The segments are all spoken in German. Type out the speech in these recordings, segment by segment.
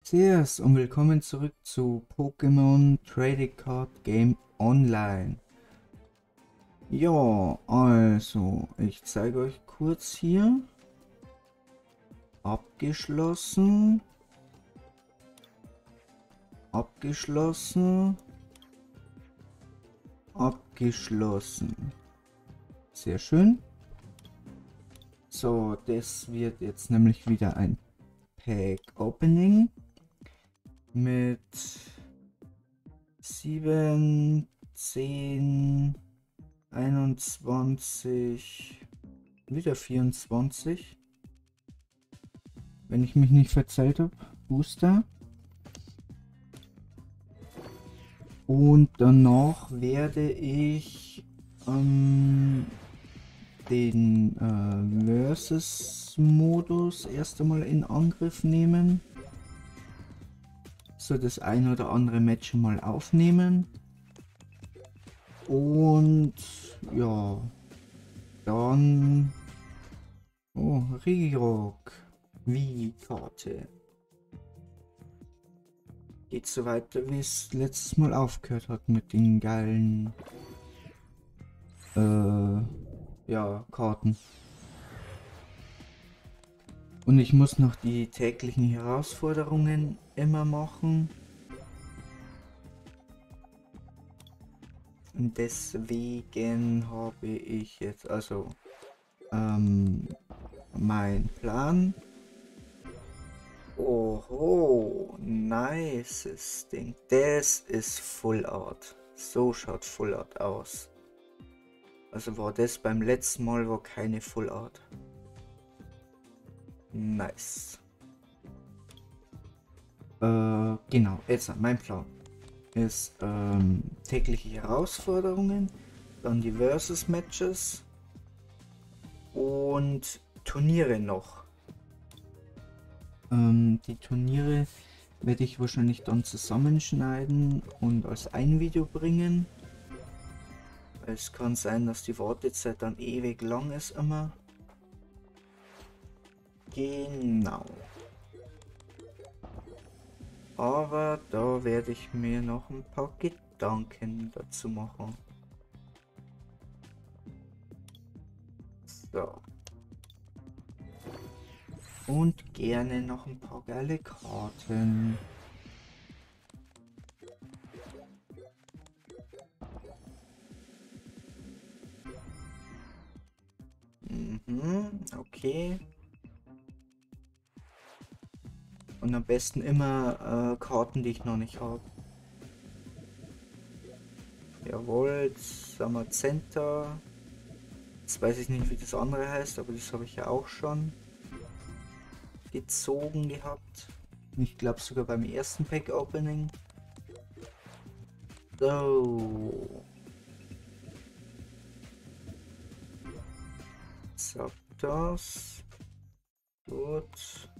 Servus und willkommen zurück zu Pokémon Trading Card Game Online. Ja, also, ich zeige euch kurz hier. Abgeschlossen. Abgeschlossen. Abgeschlossen. Sehr schön. So, das wird jetzt nämlich wieder ein Pack Opening mit 7, 10, 21, wieder 24, wenn ich mich nicht verzählt habe, Booster. Und danach werde ich den Versus-Modus erst einmal in Angriff nehmen. So das ein oder andere Match mal aufnehmen. Und ja, dann... Oh, Regirock. Wie Karte. Geht so weiter, wie es letztes Mal aufgehört hat mit den geilen ja, Karten. Und ich muss noch die täglichen Herausforderungen immer machen. Und deswegen habe ich jetzt also mein Plan. Oho, nices Ding. Das ist Full Art. So schaut Full Art aus. Also war das beim letzten Mal war keine Full Art. Nice. Genau, jetzt mein Plan ist tägliche Herausforderungen, dann die Versus Matches und Turniere noch. Die Turniere werde ich wahrscheinlich dann zusammenschneiden und als ein Video bringen. Es kann sein, dass die Wartezeit dann ewig lang ist immer. Genau. Aber da werde ich mir noch ein paar Gedanken dazu machen. So. Und gerne noch ein paar geile Karten. Okay. Und am besten immer Karten, die ich noch nicht habe. Jawohl, Samazenta. Jetzt weiß ich nicht, wie das andere heißt, aber das habe ich ja auch schon gezogen gehabt. Ich glaube sogar beim ersten Pack Opening. So. Zapdos. Gut.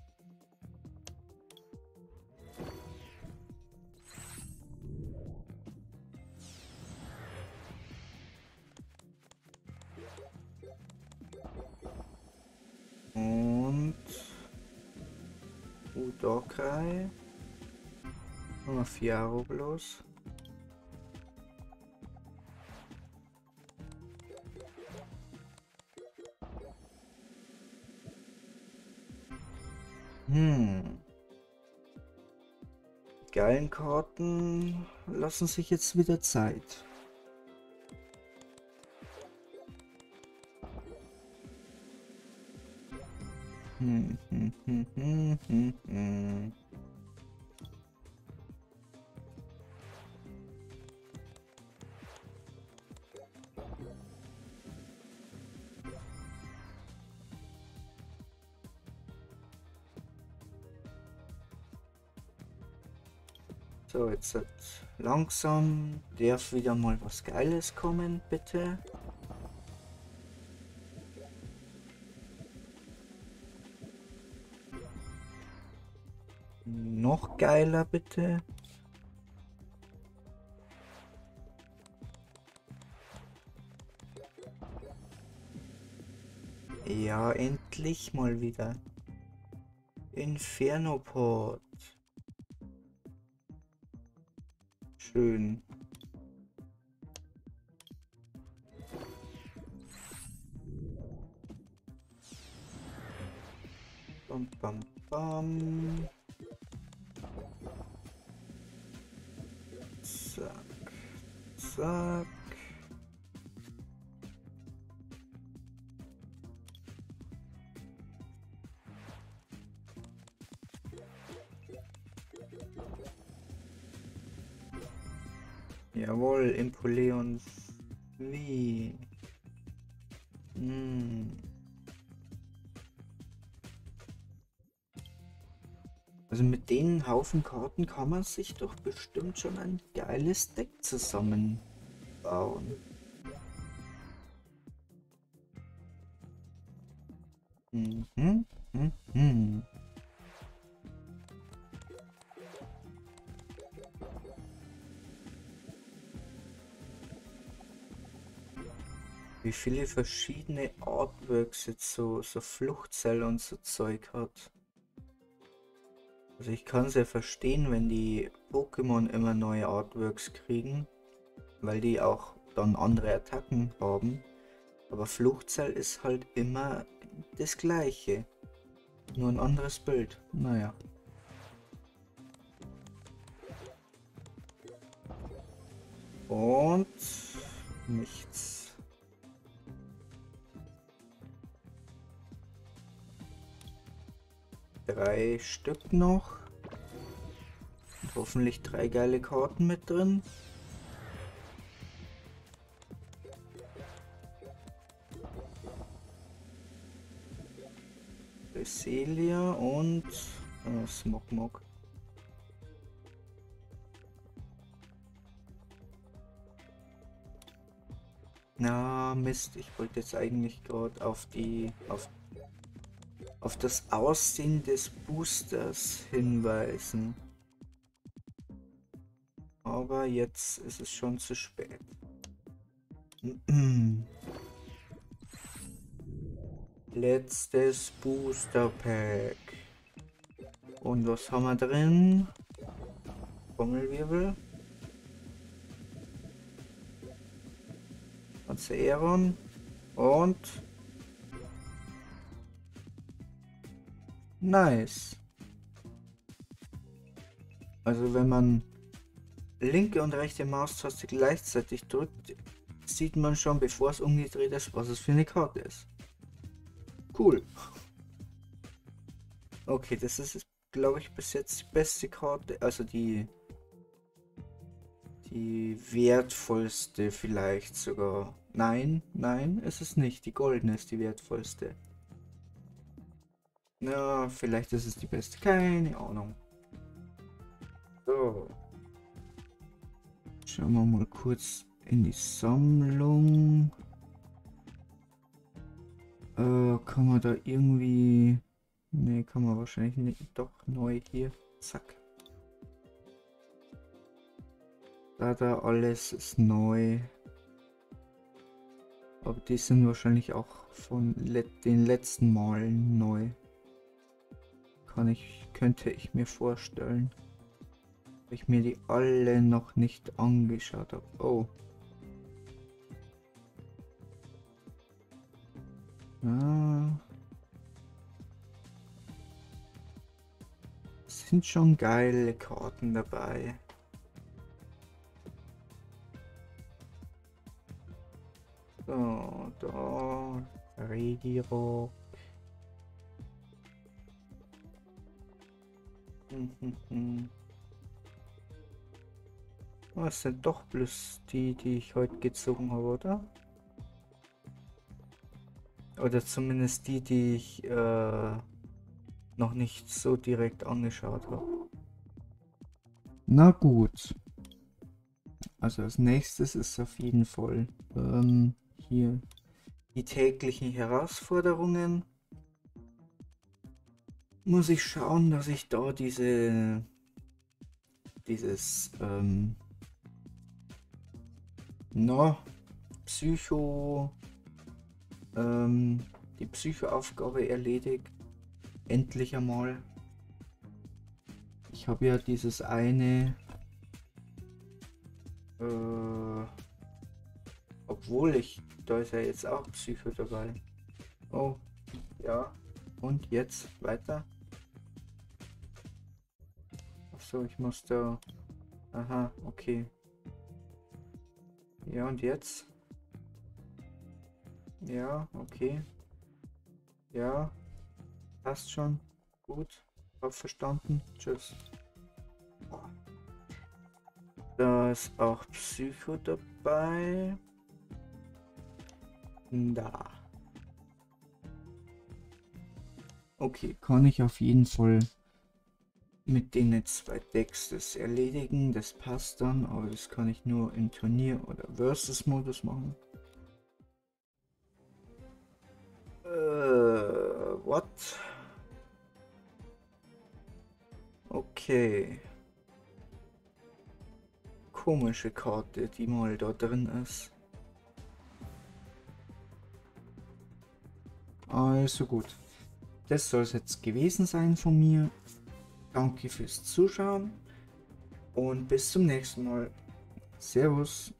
Und Udokai. Nur 4 Euro bloß. Geilen Karten lassen sich jetzt wieder Zeit. So, jetzt langsam darf wieder mal was Geiles kommen, bitte. Noch geiler, bitte. Ja, endlich mal wieder. Infernoport. Schön. Bam, bam, bam. Zack, zack. Jawohl, Empoleon wie. Also mit den Haufen Karten kann man sich doch bestimmt schon ein geiles Deck zusammenbauen. Mhm, mhm. Wie viele verschiedene Artworks jetzt so Fluchtzell und so Zeug hat. Also ich kann es ja verstehen, wenn die Pokémon immer neue Artworks kriegen, weil die auch dann andere Attacken haben. Aber Fluchtzell ist halt immer das gleiche. Nur ein anderes Bild. Naja. Und nichts. Drei Stück noch. Und hoffentlich 3 geile Karten mit drin. Celia und Smogmog. Na Mist, ich wollte jetzt eigentlich gerade auf das Aussehen des Boosters hinweisen. Aber jetzt ist es schon zu spät. Letztes Booster Pack. Und was haben wir drin? Trommelwirbel. Aeron. Und nice. Also wenn man linke und rechte Maustaste gleichzeitig drückt, sieht man schon, bevor es umgedreht ist, was es für eine Karte ist. Cool. Okay, das ist, glaube ich, bis jetzt die beste Karte, also die wertvollste vielleicht sogar. Nein, nein, ist es nicht. Die goldene ist die wertvollste. Na, vielleicht ist es die beste. Keine Ahnung. So. Schauen wir mal kurz in die Sammlung. Kann man da irgendwie... Ne, kann man wahrscheinlich nicht. Doch, neu hier. Zack. Da alles ist neu. Aber die sind wahrscheinlich auch von den letzten Malen neu. Könnte ich mir vorstellen. Weil ich mir die alle noch nicht angeschaut habe. Oh. Ah. Es sind schon geile Karten dabei. So, da. Regirock. Oh, es sind doch bloß die ich heute gezogen habe, oder? Oder zumindest die ich noch nicht so direkt angeschaut habe. Na gut. Also als nächstes ist auf jeden Fall hier die täglichen Herausforderungen. Muss ich schauen, dass ich da dieses die Psychoaufgabe erledigt. Endlich einmal. Ich habe ja dieses eine Obwohl da ist ja jetzt auch Psycho dabei. Oh, ja. Und jetzt weiter. Achso, ich muss da. Aha, okay. Ja, und jetzt? Ja, okay. Ja, passt schon. Gut. Hab verstanden. Tschüss. Da ist auch Psycho dabei. Da. Okay, kann ich auf jeden Fall mit den 2 Decks das erledigen. Das passt dann, aber das kann ich nur im Turnier- oder Versus-Modus machen. What? Okay. Komische Karte, die mal da drin ist. Also gut. Das soll es jetzt gewesen sein von mir. Danke fürs Zuschauen und bis zum nächsten Mal. Servus.